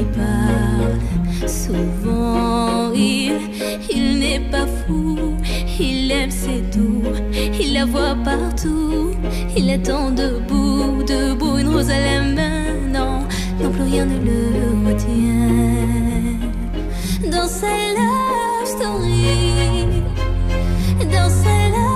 lui parle. Souvent il n'est pas fou. Il aime, c'est tout. Il la voit partout. Il attend debout, debout, une rose à la main. Non, non, plus rien ne le retient. Dans sa love story, dans sa love